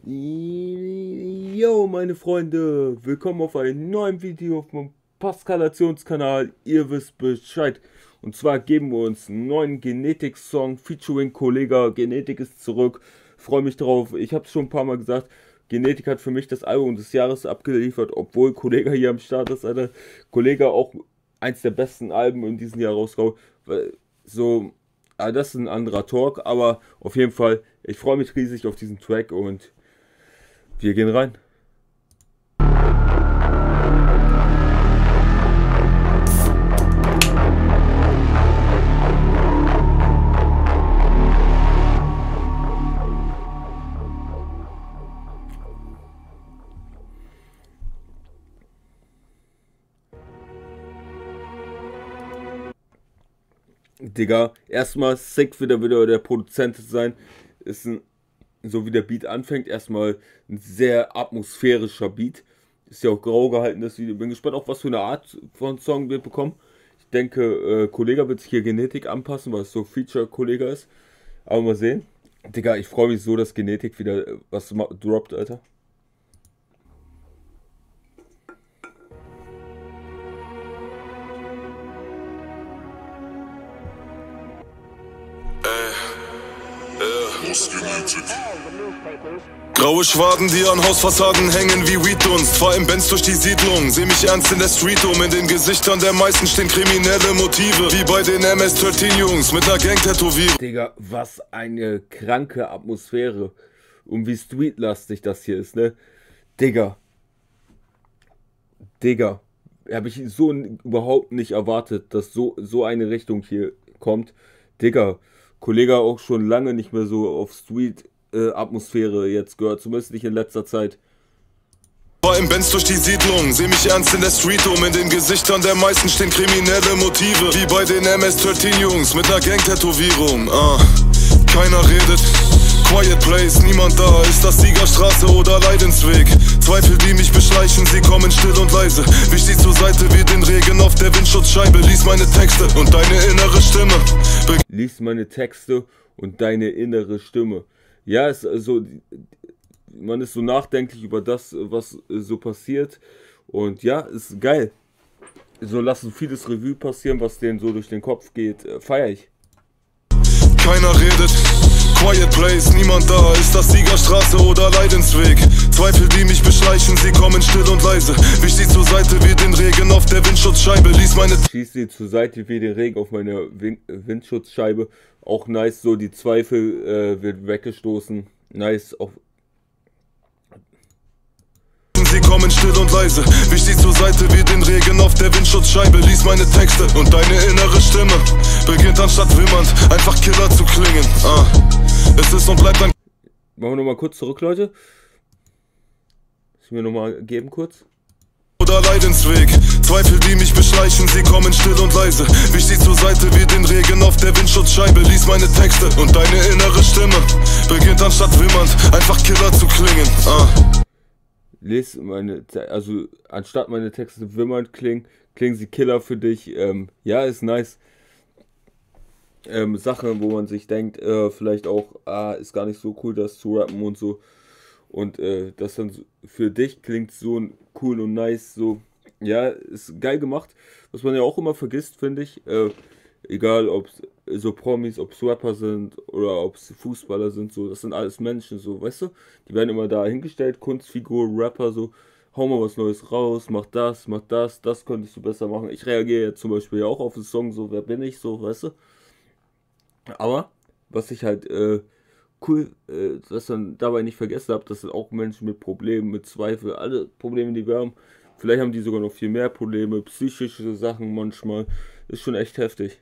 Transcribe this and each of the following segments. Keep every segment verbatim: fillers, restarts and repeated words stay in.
Yo meine Freunde, willkommen auf einem neuen Video auf meinem Paskalationskanal. Ihr wisst Bescheid. Und zwar geben wir uns einen neuen Genetik-Song featuring Kollega. Genetik ist zurück. Freue mich drauf. Ich habe es schon ein paar Mal gesagt. Genetik hat für mich das Album des Jahres abgeliefert, obwohl Kollega hier am Start ist. Alter. Kollega auch eins der besten Alben in diesem Jahr rausgehauen. So, ah, das ist ein anderer Talk, aber auf jeden Fall, ich freue mich riesig auf diesen Track und wir gehen rein. Digga, erstmal sick wieder wieder der Produzent sein. Ist ein, so wie der Beat anfängt, erstmal ein sehr atmosphärischer Beat. Ist ja auch grau gehalten, das Video. Bin gespannt, auch was für eine Art von Song wir bekommen. Ich denke, äh, Kollega wird sich hier Genetik anpassen, weil es so Feature-Kollega ist. Aber mal sehen. Digga, ich freue mich so, dass Genetik wieder äh, was droppt, Alter. Graue Schwaden, die an Hausfassaden hängen wie Weeddunst. Fahr im Benz durch die Siedlung, seh mich ernst in der Street um. In den Gesichtern der meisten stehen kriminelle Motive, wie bei den M S dreizehn Jungs mit einer Gang-Tätowierung. Digga, was eine kranke Atmosphäre. Und wie streetlastig das hier ist, ne? Digga. Digga. Habe ich so überhaupt nicht erwartet, dass so, so eine Richtung hier kommt. Digga. Kollega auch schon lange nicht mehr so auf Street-Atmosphäre äh, jetzt gehört, zumindest nicht in letzter Zeit. War im Benz durch die Siedlung, seh mich ernst in der Street um. In den Gesichtern der meisten stehen kriminelle Motive, wie bei den M S dreizehn Jungs mit einer Gang-Tätowierung. Ah, keiner redet, quiet place, niemand da. Ist das Siegerstraße oder Leidensweg? Zweifel, die mich beschleichen, sie kommen still und leise. Wich sie zur Seite wie den Regen auf der Windschutzscheibe. Lies meine Texte und deine innere Stimme. Be Lies meine Texte und deine innere Stimme. Ja, es also, man ist so nachdenklich über das, was so passiert. Und ja, ist geil. So lassen vieles Revue passieren, was denen so durch den Kopf geht. Äh, feier ich. Keiner redet, quiet place, niemand da. Ist das Siegerstraße oder Leidensweg? Zweifel, die mich beschleichen, sie kommen still und leise. Wich sie zur Seite wie den Regen auf der Windschutzscheibe. Lies meine Schieß sie zur Seite wie den Regen auf meiner Win Windschutzscheibe. Auch nice, so die Zweifel äh, wird weggestoßen. Nice, auch. Sie kommen still und leise. Wich sie zur Seite wie den Regen auf der Windschutzscheibe. Lies meine Texte und deine innere Stimme beginnt anstatt wimmernd einfach Killer zu klingen. Ah, es ist und bleibt ein. Machen wir nochmal kurz zurück, Leute. Muss ich mir nochmal geben kurz. Oder Leidensweg. Zweifel, die mich beschleichen, sie kommen still und leise. Wich sie zur Seite wie den Regen auf der Windschutzscheibe. Lies meine Texte und deine innere Stimme beginnt anstatt wimmernd einfach Killer zu klingen. Ah. Lies meine, also anstatt meine Texte wimmernd klingen, klingen sie Killer für dich. Ähm, ja, ist nice. Ähm, Sachen, wo man sich denkt, äh, vielleicht auch, ah, ist gar nicht so cool, das zu rappen und so. Und äh, das dann für dich klingt so cool und nice, so, ja, ist geil gemacht. Was man ja auch immer vergisst, finde ich, äh, egal ob es so Promis, ob es Rapper sind oder ob es Fußballer sind, so, das sind alles Menschen, so, weißt du? Die werden immer da hingestellt, Kunstfigur, Rapper, so, hau mal was Neues raus, mach das, mach das, das könntest du besser machen. Ich reagiere jetzt zum Beispiel ja auch auf den Song, so, wer bin ich, so, weißt du? Aber, was ich halt, äh, cool, äh, dass dann dabei nicht vergessen habe, das sind auch Menschen mit Problemen, mit Zweifel, alle Probleme, die wir haben. Vielleicht haben die sogar noch viel mehr Probleme, psychische Sachen manchmal. Ist schon echt heftig.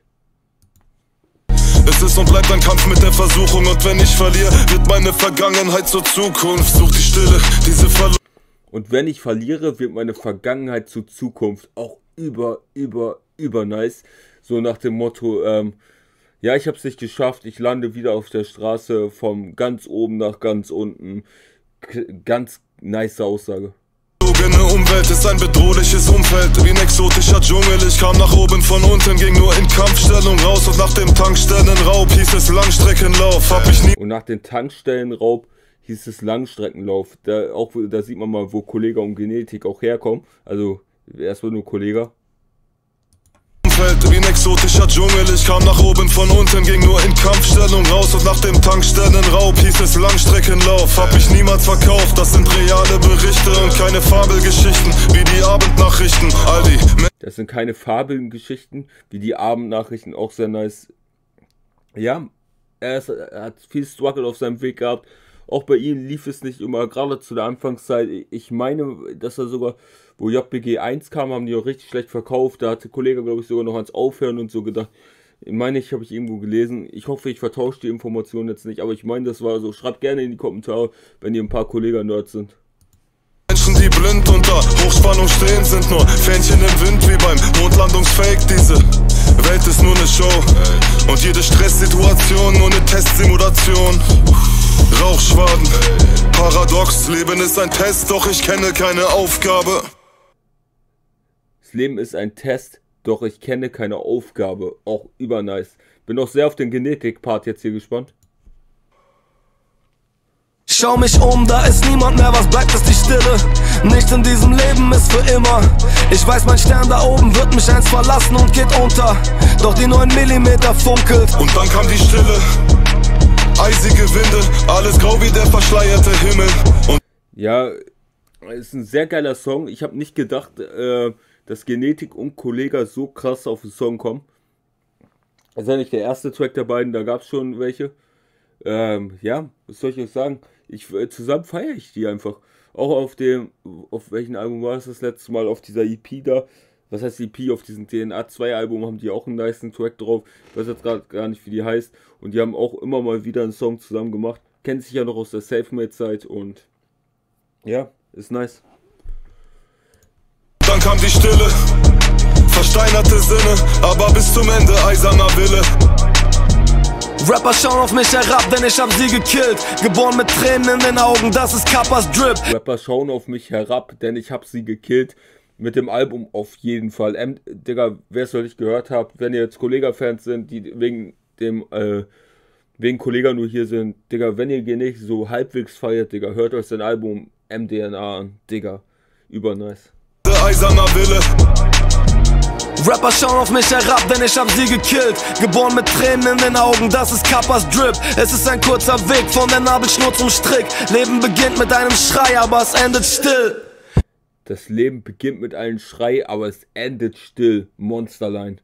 Es ist und bleibt ein Kampf mit der Versuchung, und wenn ich verliere, wird meine Vergangenheit zur Zukunft. Such die Stille, diese Verlust. Und wenn ich verliere, wird meine Vergangenheit zur Zukunft. Auch über, über, über nice. So nach dem Motto, ähm, ja, ich habe es nicht geschafft, ich lande wieder auf der Straße vom ganz oben nach ganz unten. K ganz nice Aussage. Eine Umwelt ist ein bedrohliches Umfeld, wie ein exotischer Dschungel. Ich kam nach oben von unten, ging nur in Kampfstellung raus. Und nach dem Tankstellenraub hieß es Langstreckenlauf. Hab ich nie und nach dem Tankstellenraub hieß es Langstreckenlauf. Da, auch, da sieht man mal, wo Kollega und Genetik auch herkommen. Also erstmal nur Kollega. Wie ein exotischer Dschungel, ich kam nach oben von unten, ging nur in Kampfstellung raus und nach dem Tankstellenraub hieß es Langstreckenlauf. Hab ich niemals verkauft, das sind reale Berichte und keine Fabelgeschichten wie die Abendnachrichten. All die das sind keine Fabelgeschichten wie die Abendnachrichten, auch sehr nice. Ja, er, ist, er hat viel Struggle auf seinem Weg gehabt. Auch bei ihm lief es nicht immer, gerade zu der Anfangszeit. Ich meine, dass er sogar, wo J B G eins kam, haben die auch richtig schlecht verkauft. Da hatte Kollege, glaube ich, sogar noch ans Aufhören und so gedacht. Ich meine, ich habe ich irgendwo gelesen. Ich hoffe, ich vertausche die Informationen jetzt nicht, aber ich meine, das war so. Schreibt gerne in die Kommentare, wenn ihr ein paar Kollegen-Nerds sind. Menschen, die blind unter Hochspannung stehen, sind nur Fähnchen im Wind wie beim Mondlandungsfake. Diese Welt ist nur eine Show und jede Stresssituation nur eine Testsimulation. Rauchschwaden, paradox, Leben ist ein Test, doch ich kenne keine Aufgabe. Das Leben ist ein Test, doch ich kenne keine Aufgabe. Auch übernice. Bin auch sehr auf den Genetik-Part jetzt hier gespannt. Schau mich um, da ist niemand mehr, was bleibt, ist die Stille. Nichts in diesem Leben ist für immer. Ich weiß, mein Stern da oben wird mich einst verlassen und geht unter. Doch die neun Millimeter funkelt. Und dann kam die Stille. Eisige Winde, alles grau wie der verschleierte Himmel. Und ja, ist ein sehr geiler Song. Ich habe nicht gedacht, äh, dass Genetik und Kollega so krass auf den Song kommen. Das ist ja nicht der erste Track der beiden, da gab es schon welche. Ähm, ja, was soll ich euch sagen? Ich, äh, zusammen feiere ich die einfach. Auch auf dem, auf welchem Album war es das letzte Mal? Auf dieser E P da. Was heißt E P? Auf diesem D N A zwei Album haben die auch einen nice Track drauf. Ich weiß jetzt gerade gar nicht, wie die heißt. Und die haben auch immer mal wieder einen Song zusammen gemacht. Kennt sich ja noch aus der Selfmade-Zeit und ja, ist nice. Dann kam die Stille, versteinerte Sinne, aber bis zum Ende eiserner Wille. Rapper schauen auf mich herab, denn ich hab sie gekillt. Geboren mit Tränen in den Augen, das ist Kappas Drip. Rapper schauen auf mich herab, denn ich hab sie gekillt. Mit dem Album auf jeden Fall. Ähm, Digga, wer es noch nicht gehört habt, wenn ihr jetzt Kollega-Fans sind, die wegen dem, äh, wegen Kollega nur hier sind, Digga, wenn ihr Genetik so halbwegs feiert, Digga, hört euch sein Album M D N A an, Digga. Übernice. Eiserner Wille. Rapper schauen auf mich herab, denn ich hab sie gekillt. Geboren mit Tränen in den Augen, das ist Kappas Drip. Es ist ein kurzer Weg von der Nabelschnur zum Strick. Leben beginnt mit einem Schrei, aber es endet still. Das Leben beginnt mit einem Schrei, aber es endet still. Monsterline.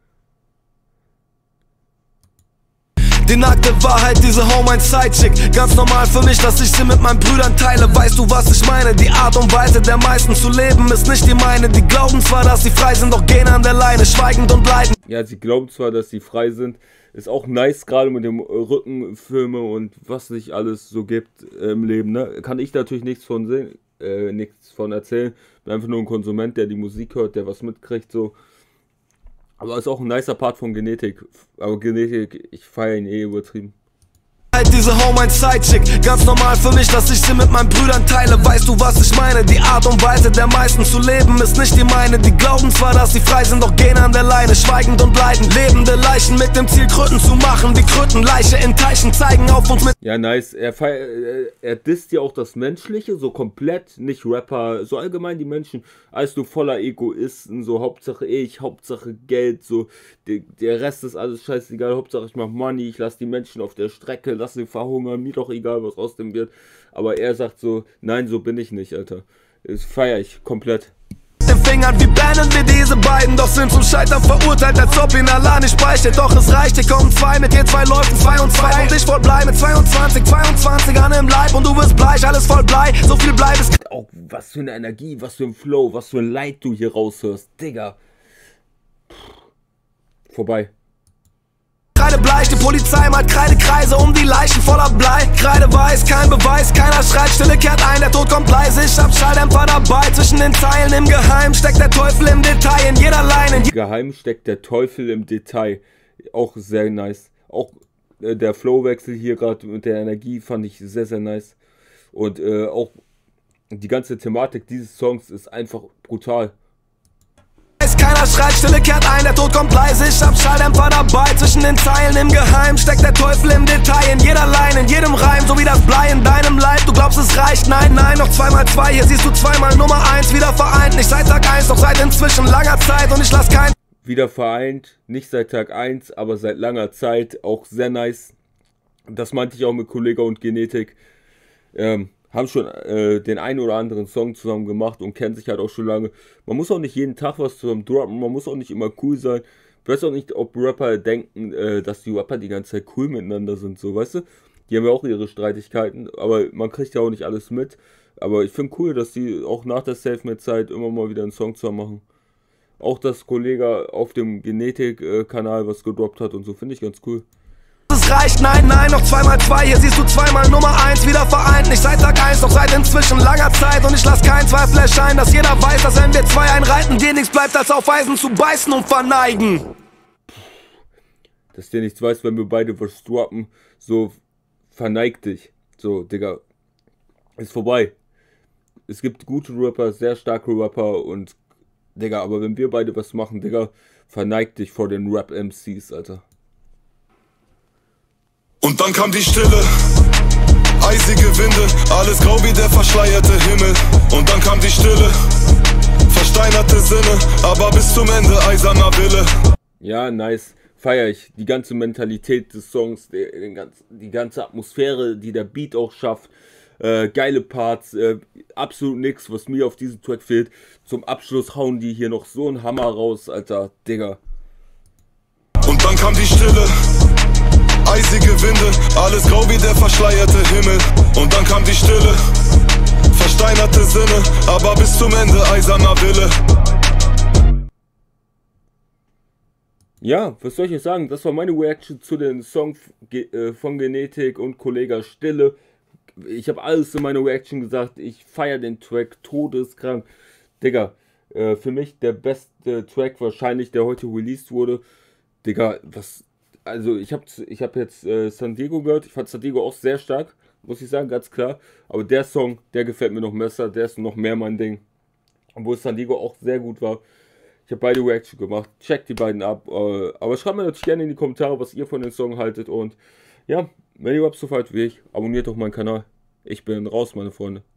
Die nackte Wahrheit, diese Home ein Sidechick. Ganz normal für mich, dass ich sie mit meinen Brüdern teile. Weißt du, was ich meine? Die Art und Weise der meisten zu leben ist nicht die meine. Die glauben zwar, dass sie frei sind, doch gehen an der Leine, schweigend und leiden. Ja, sie glauben zwar, dass sie frei sind. Ist auch nice, gerade mit dem Rückenfilme und was sich alles so gibt im Leben. Ne? Kann ich natürlich nichts von sehen. Äh, nichts von erzählen. Bin einfach nur ein Konsument, der die Musik hört, der was mitkriegt, so. Aber ist auch ein nicer Part von Genetik. Aber Genetik, ich feiere ihn eh übertrieben. Diese Home ein Sidechick, ganz normal für mich, dass ich sie mit meinen Brüdern teile. Weißt du, was ich meine? Die Art und Weise der meisten zu leben ist nicht die meine. Die glauben zwar, dass sie frei sind, doch gehen an der Leine, schweigend und leiden. Lebende Leichen mit dem Ziel, Kröten zu machen. Wie Krötenleiche in Teichen zeigen auf uns mit. Ja, nice. Er, er, er disst ja auch das Menschliche, so komplett, nicht Rapper, so allgemein die Menschen, als nur voller Egoisten, so Hauptsache ich, Hauptsache Geld, so der, der Rest ist alles scheißegal, Hauptsache ich mach Money, ich lasse die Menschen auf der Strecke, lass sie verhungern, mir doch egal, was aus dem wird. Aber er sagt so, nein, so bin ich nicht, Alter. Das feiere ich komplett. Den Fingern, wie bannen wir diese beiden, doch sind zum Scheitern verurteilt, als ob ihn Allah nicht speichert. Doch es reicht, hier kommen zwei, mit dir zwei läufen zwei und zwei. Und ich voll Blei mit zweiundzwanzig, zweiundzwanzig an im Leib. Und du wirst bleich, alles voll Blei, so viel Blei ist. Auch was für eine Energie, was für ein Flow, was für ein Light du hier raushörst, Digga. Pff. Vorbei. Kreide bleich, die Polizei malt Kreidekreise um die Leichen voller Blei. Kreide weiß, kein Beweis, keiner schreit, Stille kehrt ein, der Tod kommt leise. Ich hab Schalldämpfer dabei, zwischen den Zeilen im Geheim steckt der Teufel im Detail, in jeder Line. Im Geheim steckt der Teufel im Detail, auch sehr nice. Auch äh, der Flowwechsel hier gerade mit der Energie fand ich sehr, sehr nice. Und äh, auch die ganze Thematik dieses Songs ist einfach brutal. Keiner Jeder schreit, Stille kehrt ein, der Tod kommt leise. Ich hab Schalldämpfer dabei, zwischen den Zeilen im Geheim steckt der Teufel im Detail. In jeder Line, in jedem Reim, so wie das Blei in deinem Leib. Du glaubst es reicht, nein, nein, noch zwei mal zwei. Hier siehst du zweimal Nummer eins, wieder vereint. Nicht seit Tag eins, doch seit inzwischen langer Zeit. Und ich lass kein wieder vereint, nicht seit Tag eins, aber seit langer Zeit, auch sehr nice. Das meinte ich auch mit Kollega und Genetik. Ähm, haben schon äh, den einen oder anderen Song zusammen gemacht und kennen sich halt auch schon lange. Man muss auch nicht jeden Tag was zusammen droppen, man muss auch nicht immer cool sein. Ich weiß auch nicht, ob Rapper denken, äh, dass die Rapper die ganze Zeit cool miteinander sind, so, weißt du? Die haben ja auch ihre Streitigkeiten, aber man kriegt ja auch nicht alles mit. Aber ich finde cool, dass die auch nach der Selfmade-Zeit immer mal wieder einen Song zusammen machen. Auch dass Kollege auf dem Genetik-Kanal was gedroppt hat und so, finde ich ganz cool. Es reicht, nein, nein, noch zwei mal zwei. Hier siehst du zweimal Nummer eins, wieder vereint. Nicht seit Tag eins, doch seit inzwischen langer Zeit. Und ich lass keinen Zweifel erscheinen, dass jeder weiß, dass wenn wir zwei einreiten, dir nichts bleibt, als auf Eisen zu beißen und verneigen. Dass dir nichts weiß, wenn wir beide was droppen, so verneig dich. So, Digga, ist vorbei. Es gibt gute Rapper, sehr starke Rapper und Digga, aber wenn wir beide was machen, Digga, verneig dich vor den Rap-M Cs, Alter. Und dann kam die Stille, eisige Winde, alles grau wie der verschleierte Himmel. Und dann kam die Stille, versteinerte Sinne, aber bis zum Ende eiserner Wille. Ja, nice, feier ich. Die ganze Mentalität des Songs, die, den ganz, die ganze Atmosphäre, die der Beat auch schafft. Äh, geile Parts, äh, absolut nix, was mir auf diesem Track fehlt. Zum Abschluss hauen die hier noch so einen Hammer raus, Alter, Digga. Und dann kam die Stille, eisige Winde, alles grau wie der verschleierte Himmel. Und dann kam die Stille, versteinerte Sinne, aber bis zum Ende eiserner Wille. Ja, was soll ich jetzt sagen? Das war meine Reaction zu den Song von Genetik und Kollega Stille. Ich habe alles in meiner Reaction gesagt. Ich feiere den Track todeskrank. Digga, äh, für mich der beste Track wahrscheinlich, der heute released wurde. Digga, was... Also ich habe ich hab jetzt äh, San Diego gehört. Ich fand San Diego auch sehr stark, muss ich sagen, ganz klar. Aber der Song, der gefällt mir noch besser. Der ist noch mehr mein Ding. Obwohl San Diego auch sehr gut war. Ich habe beide Reaction gemacht. Checkt die beiden ab. Äh, aber schreibt mir natürlich gerne in die Kommentare, was ihr von den Song haltet. Und ja, wenn ihr überhaupt so weit wie ich, abonniert doch meinen Kanal. Ich bin raus, meine Freunde.